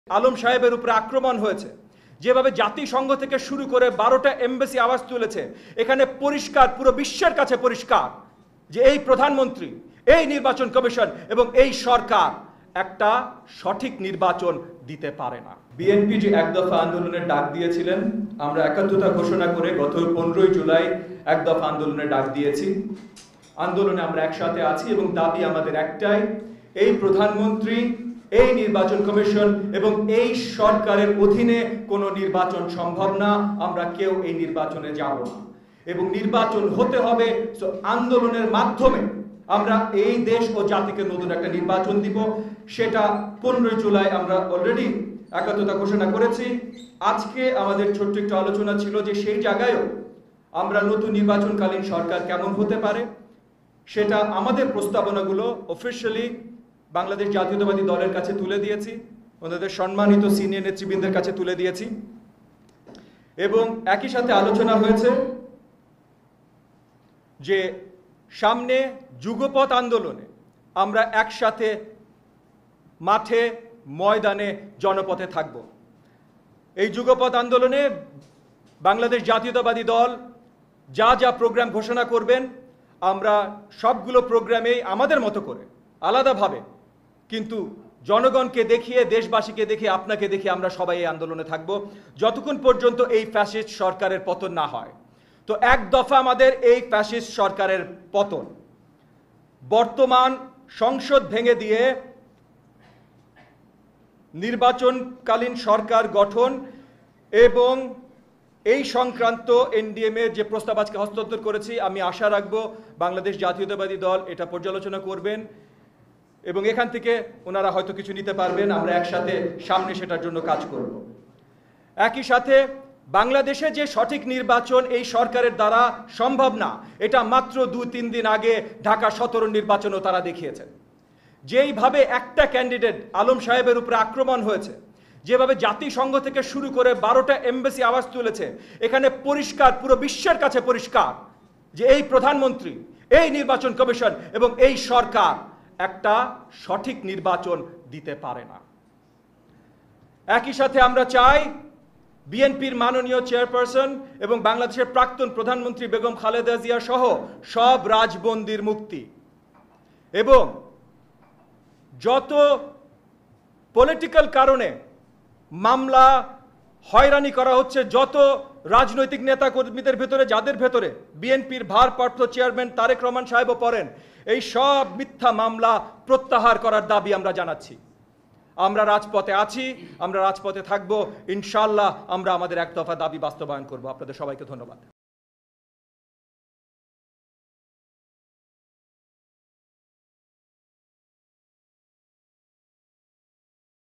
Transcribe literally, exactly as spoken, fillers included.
আলম সাহেবের উপরে আক্রমণ হয়েছে, যেভাবে জাতিসংঘ থেকে শুরু করে বারোটা এমবেসি আওয়াজ তুলেছে, এখানে পরিষ্কার, পুরো বিশ্বের কাছে পরিষ্কার যে এই প্রধানমন্ত্রী, এই নির্বাচন কমিশন এবং এই সরকার একটা সঠিক নির্বাচন দিতে পারে না। বিএনপি যে এক দফা আন্দোলনের ডাক দিয়েছিলেন, আমরা একাত্মতা ঘোষণা করে গত পনেরোই জুলাই এক দফা আন্দোলনের ডাক দিয়েছি। আন্দোলনে আমরা একসাথে আছি এবং দাবি আমাদের একটাই, এই প্রধানমন্ত্রী, এই নির্বাচন কমিশন এবং এই সরকারের অধীনে কোনো নির্বাচন সম্ভব না। আমরা কেউ এই নির্বাচনে যাব না এবং নির্বাচন হতে হবে আন্দোলনের মাধ্যমে। আমরা এই দেশ ও জাতিকে নতুন একটা নির্বাচন দিব, সেটা পনেরোই জুলাই আমরা অলরেডি একাত্মতা ঘোষণা করেছি। আজকে আমাদের ছোট্ট একটু আলোচনা ছিল যে সেই জায়গায়ও আমরা নতুন নির্বাচনকালীন সরকার কেমন হতে পারে, সেটা আমাদের প্রস্তাবনাগুলো অফিসিয়ালি বাংলাদেশ জাতীয়তাবাদী দলের কাছে তুলে দিয়েছি, ওনাদের সম্মানিত সিনিয়র নেতৃবৃন্দের কাছে তুলে দিয়েছি এবং একই সাথে আলোচনা হয়েছে যে সামনে যুগপৎ আন্দোলনে আমরা একসাথে মাঠে, ময়দানে, জনপথে থাকব। এই যুগপৎ আন্দোলনে বাংলাদেশ জাতীয়তাবাদী দল যা যা প্রোগ্রাম ঘোষণা করবেন, আমরা সবগুলো প্রোগ্রামেই আমাদের মতো করে আলাদাভাবে কিন্তু জনগণকে দেখিয়ে, দেশবাসীকে দেখিয়ে, আপনাকে দেখিয়ে আমরা সবাই এই আন্দোলনে থাকব যতক্ষণ পর্যন্ত এই ফ্যাসিস্ট সরকারের পতন না হয়। তো এক দফা আমাদের এই ফ্যাসিস্ট সরকারের পতন, বর্তমান সংসদ ভেঙে দিয়ে নির্বাচনকালীন সরকার গঠন এবং এই সংক্রান্ত এনডিএম এর যে প্রস্তাব আজকে হস্তান্তর করেছি, আমি আশা রাখবো বাংলাদেশ জাতীয়তাবাদী দল এটা পর্যালোচনা করবেন এবং এখান থেকে ওনারা হয়তো কিছু নিতে পারবেন। আমরা একসাথে সামনে সেটার জন্য কাজ করব। একই সাথে বাংলাদেশে যে সঠিক নির্বাচন এই সরকারের দ্বারা সম্ভব না, এটা মাত্র দু তিন দিন আগে ঢাকা সতেরো নির্বাচনও তারা দেখিয়েছেন। যেইভাবে একটা ক্যান্ডিডেট আলম সাহেবের উপরে আক্রমণ হয়েছে, যেভাবে জাতিসংঘ থেকে শুরু করে বারোটা এমবেসি আওয়াজ তুলেছে, এখানে পরিষ্কার, পুরো বিশ্বের কাছে পরিষ্কার যে এই প্রধানমন্ত্রী, এই নির্বাচন কমিশন এবং এই সরকার একটা সঠিক নির্বাচন দিতে পারে না। একই সাথে আমরা চাই বিএনপির মাননীয় চেয়ারপারসন এবং বাংলাদেশের প্রাক্তন প্রধানমন্ত্রী বেগম খালেদা জিয়া সহ সব রাজবন্দীর মুক্তি এবং যত পলিটিক্যাল কারণে মামলা, হয়রানি করা হচ্ছে, যত রাজনৈতিক নেতা কর্মীদের ভেতরে, যাদের ভেতরে বিএনপির ভারপ্রাপ্ত চেয়ারম্যান তারেক রহমান সাহেবও পড়েন, এই সব মিথ্যা মামলা প্রত্যাহার করার দাবি আমরা জানাচ্ছি। আমরা রাজপথে আছি, আমরা রাজপথে থাকবো, ইনশাআল্লাহ আমরা আমাদের এক দফা দাবি বাস্তবায়ন করব। আপনাদের সবাইকে ধন্যবাদ।